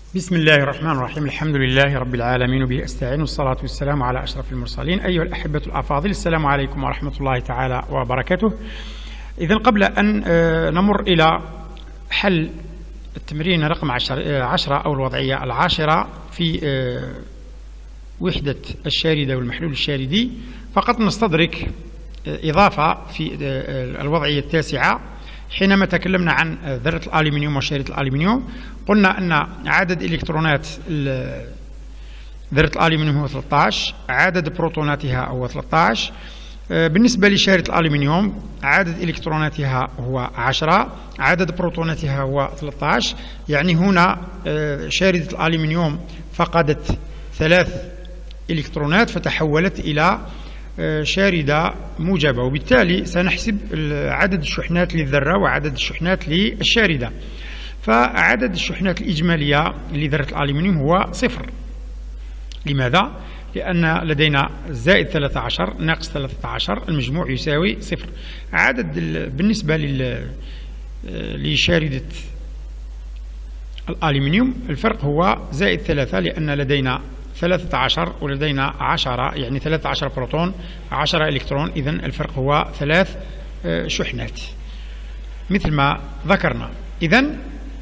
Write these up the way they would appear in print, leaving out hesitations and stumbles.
بسم الله الرحمن الرحيم. الحمد لله رب العالمين وبه أستعين، والصلاة والسلام على أشرف المرسلين. أيها الأحبة الأفاضل، السلام عليكم ورحمة الله تعالى وبركاته. إذن قبل أن نمر إلى حل التمرين رقم 10 أو الوضعية 10 في وحدة الشاردة والمحلول الشاردي، فقط نستدرك إضافة في الوضعية 9. حينما تكلمنا عن ذرة الألمنيوم وشارة الألمنيوم، قلنا أن عدد إلكترونات ذرة الألمنيوم هو 13، عدد بروتوناتها هو 13. بالنسبة لشارة الألمنيوم عدد إلكتروناتها هو 10، عدد بروتوناتها هو 13. يعني هنا شاردة الألمنيوم فقدت 3 إلكترونات فتحولت إلى شاردة موجبة، وبالتالي سنحسب عدد الشحنات للذرة وعدد الشحنات للشاردة. فعدد الشحنات الإجمالية لذرة الألمنيوم هو 0. لماذا؟ لأن لدينا زائد 13 ناقص 13، المجموع يساوي 0. عدد بالنسبة لشاردة الألمنيوم الفرق هو زائد 3، لأن لدينا 13 ولدينا 10، يعني 13 بروتون 10 إلكترون، إذن الفرق هو 3 شحنات مثل ما ذكرنا. إذن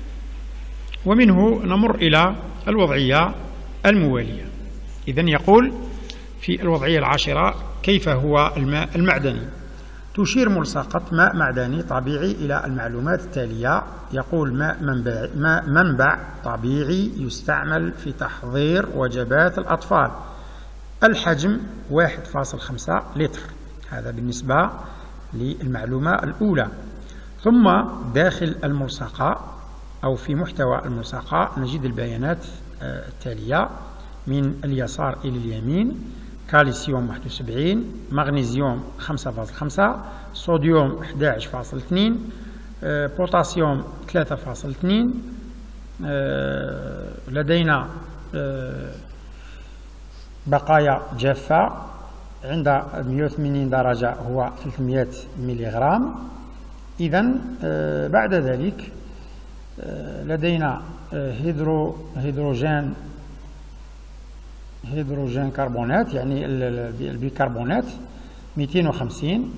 ومنه نمر إلى الوضعية الموالية. إذن يقول في الوضعية 10: كيف هو الماء المعدني؟ تشير ملصقة ماء معدني طبيعي إلى المعلومات التالية. يقول ماء منبع طبيعي يستعمل في تحضير وجبات الأطفال، الحجم 1.5 لتر. هذا بالنسبة للمعلومة الأولى. ثم داخل الملصقة أو في محتوى الملصقة نجد البيانات التالية من اليسار إلى اليمين: كالسيوم 71، مغنيسيوم 5.5، صوديوم 11.2، بوتاسيوم 3.2. لدينا بقايا جافة عند 180 درجة هو 300 ملغرام. إذن بعد ذلك لدينا هيدروجين كربونات، يعني البيكربونات 250،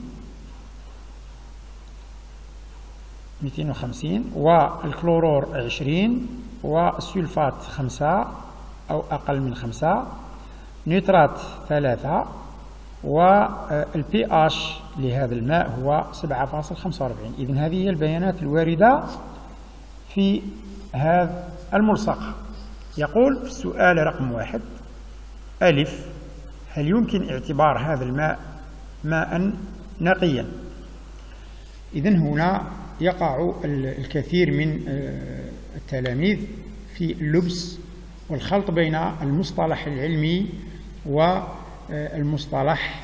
والكلورور 20، والسلفات 5 أو أقل من 5، نيترات 3، والبي اش لهذا الماء هو 7.45. إذن هذه هي البيانات الواردة في هذا الملصق. يقول في السؤال رقم 1: ألف، هل يمكن اعتبار هذا الماء ماء نقيا؟ إذن هنا يقع الكثير من التلاميذ في اللبس والخلط بين المصطلح العلمي والمصطلح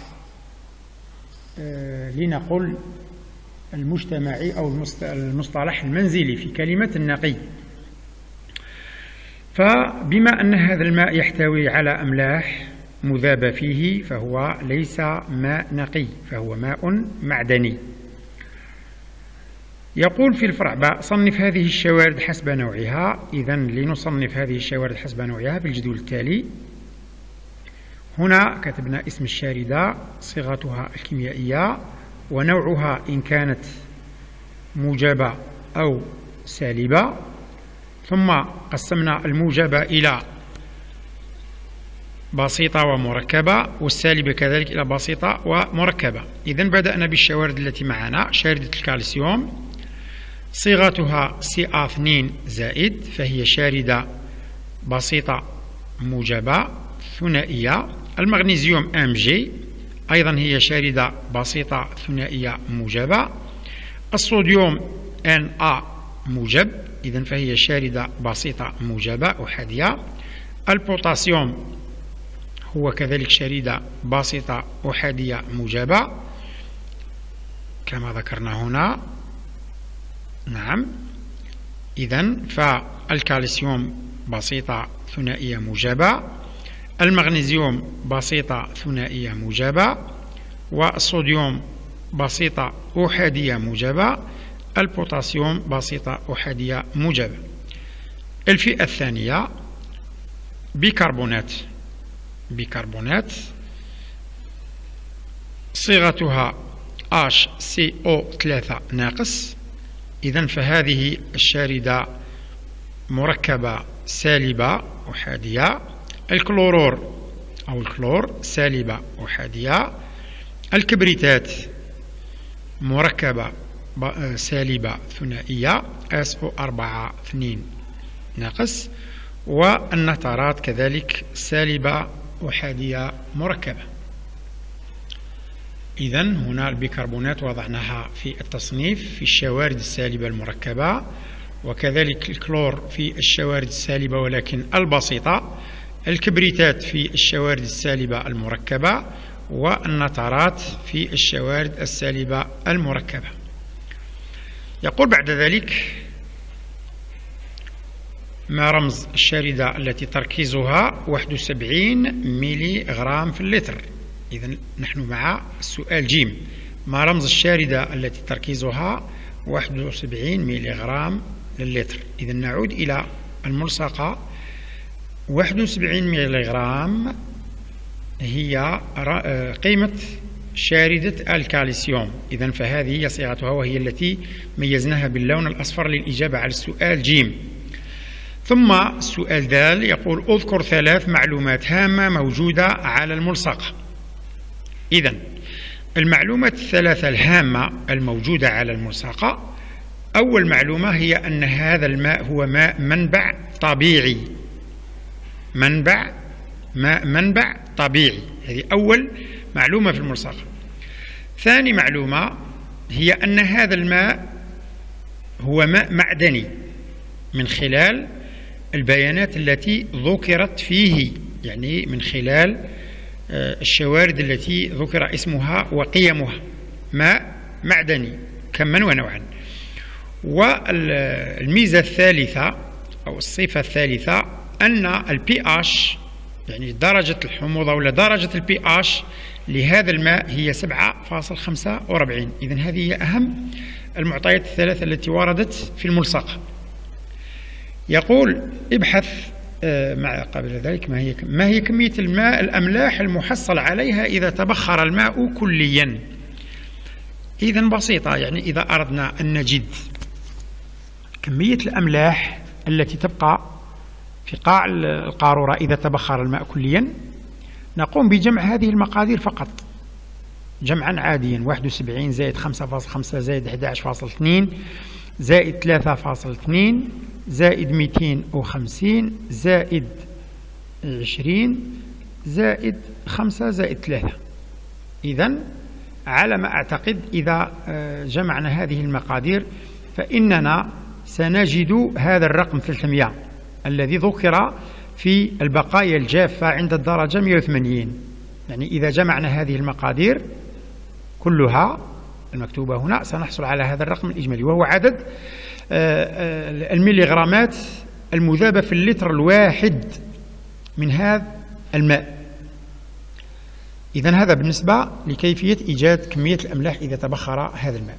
لنقل المجتمعي أو المصطلح المنزلي في كلمة النقي. فبما أن هذا الماء يحتوي على أملاح مذابة فيه فهو ليس ماء نقي، فهو ماء معدني. يقول في الفرع باء: صنف هذه الشوارد حسب نوعها. إذن لنصنف هذه الشوارد حسب نوعها بالجدول التالي. هنا كتبنا اسم الشاردة، صيغتها الكيميائية، ونوعها إن كانت موجبة أو سالبة. ثم قسمنا الموجبة إلى بسيطة ومركبة، والسالبة كذلك إلى بسيطة ومركبة. إذن بدأنا بالشوارد التي معنا. شاردة الكالسيوم صيغتها Ca2 زائد، فهي شاردة بسيطة موجبة ثنائية. المغنيسيوم Mg أيضا هي شاردة بسيطة ثنائية موجبة. الصوديوم Na موجب، إذن فهي شاردة بسيطة موجبة أحادية. البوتاسيوم هو كذلك شاردة بسيطة أحادية موجبة كما ذكرنا هنا. نعم. إذن فالكالسيوم بسيطة ثنائية موجبة، المغنيسيوم بسيطة ثنائية موجبة، والصوديوم بسيطة أحادية موجبة، البوتاسيوم بسيطة أحادية موجبة. الفئة الثانية بيكربونات. بيكربونات صيغتها HCO3 ناقص. إذن فهذه الشاردة مركبة سالبة أحادية. الكلورور أو الكلور سالبة أحادية. الكبريتات مركبة سالبة ثنائية SO4 2 ناقص. والنترات كذلك سالبة أحادية مركبة. إذن هنا البيكربونات وضعناها في التصنيف في الشوارد السالبة المركبة، وكذلك الكلور في الشوارد السالبة ولكن البسيطة، الكبريتات في الشوارد السالبة المركبة، والنترات في الشوارد السالبة المركبة. يقول بعد ذلك: ما رمز الشاردة التي تركيزها 71 ميلي غرام في اللتر؟ إذن نحن مع السؤال جيم. ما رمز الشاردة التي تركيزها 71 ميلي غرام للتر؟ إذن نعود إلى الملصقة. 71 ميلي غرام هي قيمة شاردة الكالسيوم. إذن فهذه هي صيغتها، وهي التي ميزناها باللون الأصفر للإجابة على السؤال جيم. ثم السؤال دال يقول: اذكر 3 معلومات هامة موجودة على الملصقة. إذن المعلومات الثلاثة الهامة الموجودة على الملصقة: أول معلومة هي أن هذا الماء هو ماء منبع طبيعي. منبع طبيعي، هذه أول معلومة في الملصقة. ثاني معلومة هي أن هذا الماء هو ماء معدني من خلال البيانات التي ذكرت فيه، يعني من خلال الشوارد التي ذكر اسمها وقيمها. ماء معدني كما ونوعا. والميزة الثالثة أو الصفة الثالثة أن البي اش، يعني درجة الحموضة ولا درجة البي اش لهذا الماء هي 7.45. إذن هذه هي أهم المعطيات الثلاثة التي وردت في الملصقة. يقول: ابحث قبل ذلك ما هي كمية الماء الأملاح المحصل عليها إذا تبخر الماء كليا؟ إذن بسيطة، يعني إذا أردنا أن نجد كمية الأملاح التي تبقى في قاع القارورة إذا تبخر الماء كليا، نقوم بجمع هذه المقادير فقط جمعا عاديا: 71 زائد 5.5 زائد 11.2 زائد 3.2 زائد 250 زائد 20 زائد 5 زائد 3. إذن على ما أعتقد إذا جمعنا هذه المقادير فإننا سنجد هذا الرقم 300 الذي ذكر في البقايا الجافة عند الدرجة 180. يعني إذا جمعنا هذه المقادير كلها المكتوبة هنا سنحصل على هذا الرقم الإجمالي، وهو عدد الميليغرامات المذابة في اللتر الواحد من هذا الماء. إذن هذا بالنسبة لكيفية إيجاد كمية الأملاح إذا تبخر هذا الماء.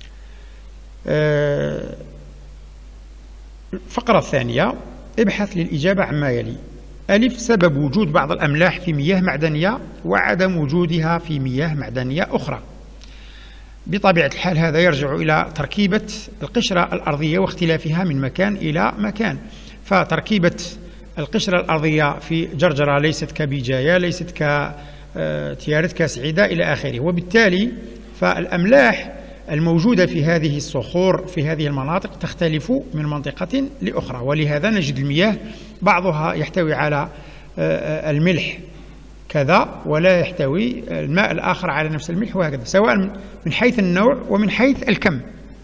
الفقرة الثانية: ابحث للإجابة عما يلي. ألف: سبب وجود بعض الأملاح في مياه معدنية وعدم وجودها في مياه معدنية أخرى. بطبيعة الحال هذا يرجع إلى تركيبة القشرة الأرضية واختلافها من مكان إلى مكان. فتركيبة القشرة الأرضية في جرجرة ليست كبيجاية، ليست كتيارت كاسعيدة إلى آخره، وبالتالي فالأملاح الموجودة في هذه الصخور في هذه المناطق تختلف من منطقة لأخرى، ولهذا نجد المياه بعضها يحتوي على الملح كذا ولا يحتوي الماء الآخر على نفس الملح، وهكذا سواء من حيث النوع ومن حيث الكم.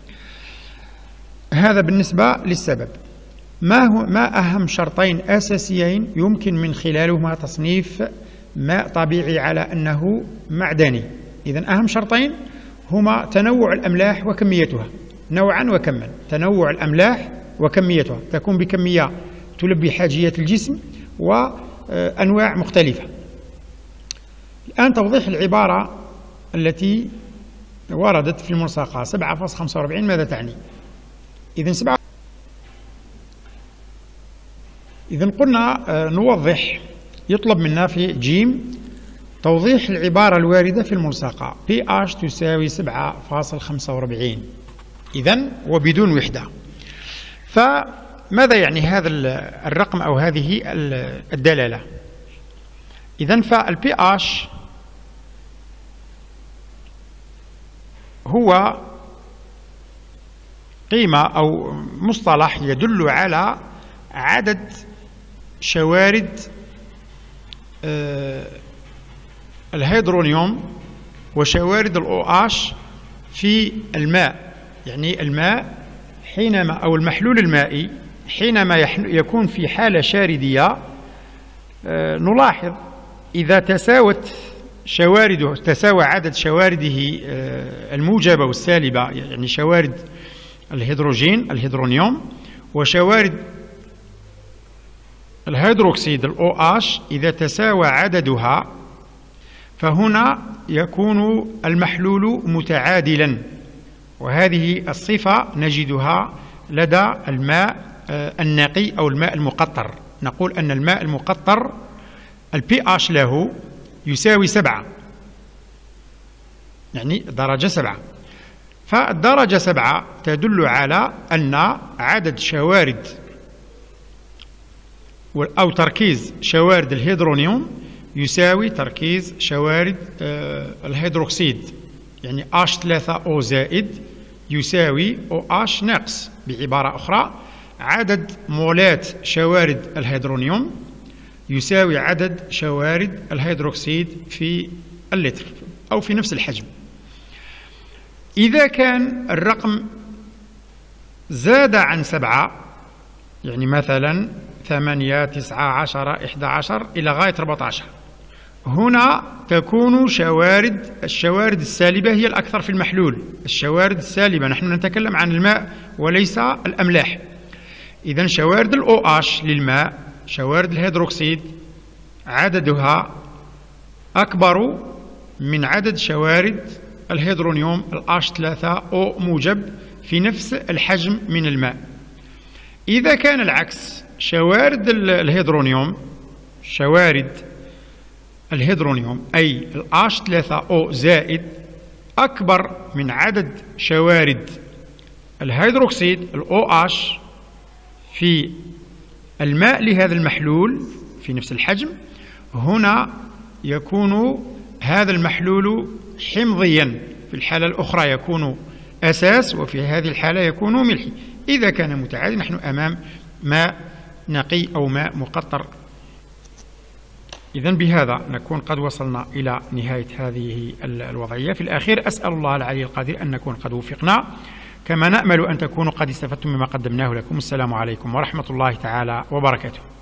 هذا بالنسبة للسبب. ما أهم شرطين أساسيين يمكن من خلالهما تصنيف ماء طبيعي على أنه معدني؟ إذن أهم شرطين هما تنوع الأملاح وكميتها، نوعا وكما. تنوع الأملاح وكميتها تكون بكمية تلبي حاجيات الجسم وأنواع مختلفة. الآن توضيح العبارة التي وردت في الملصقة 7.45 ماذا تعني؟ إذن إذا قلنا نوضح، يطلب منا في جيم توضيح العبارة الواردة في الملصقة pH تساوي 7.45 إذن وبدون وحدة. فماذا يعني هذا الرقم أو هذه الدلالة؟ إذن فالpH هو قيمة أو مصطلح يدل على عدد شوارد الهيدرونيوم وشوارد الOH في الماء. يعني الماء حينما أو المحلول المائي حينما يكون في حالة شاردية، نلاحظ إذا تساوى عدد شوارده الموجبة والسالبة، يعني شوارد الهيدرونيوم وشوارد الهيدروكسيد الOH إذا تساوى عددها، فهنا يكون المحلول متعادلا. وهذه الصفة نجدها لدى الماء النقي أو الماء المقطر. نقول أن الماء المقطر الpH له يساوي 7، يعني درجة 7. فالدرجة 7 تدل على أن عدد شوارد أو تركيز شوارد الهيدرونيوم يساوي تركيز شوارد الهيدروكسيد، يعني H3O زائد يساوي OH ناقص. بعبارة أخرى، عدد مولات شوارد الهيدرونيوم يساوي عدد شوارد الهيدروكسيد في اللتر أو في نفس الحجم. إذا كان الرقم زاد عن 7، يعني مثلا 8 9 10 11 إلى غاية 14، هنا تكون الشوارد السالبة هي الأكثر في المحلول. الشوارد السالبة، نحن نتكلم عن الماء وليس الأملاح. إذن شوارد الOH للماء، شوارد الهيدروكسيد عددها أكبر من عدد شوارد الهيدرونيوم H3O موجب في نفس الحجم من الماء. إذا كان العكس، شوارد الهيدرونيوم أي H3O زائد أكبر من عدد شوارد الهيدروكسيد الOH في الماء لهذا المحلول في نفس الحجم، هنا يكون هذا المحلول حمضيا. في الحالة الأخرى يكون أساس، وفي هذه الحالة يكون ملحي. إذا كان متعادل نحن أمام ماء نقي أو ماء مقطر. إذن بهذا نكون قد وصلنا إلى نهاية هذه الوضعية. في الأخير أسأل الله العلي القدير أن نكون قد وفقنا، كما نأمل أن تكونوا قد استفدتم مما قدمناه لكم. السلام عليكم ورحمة الله تعالى وبركاته.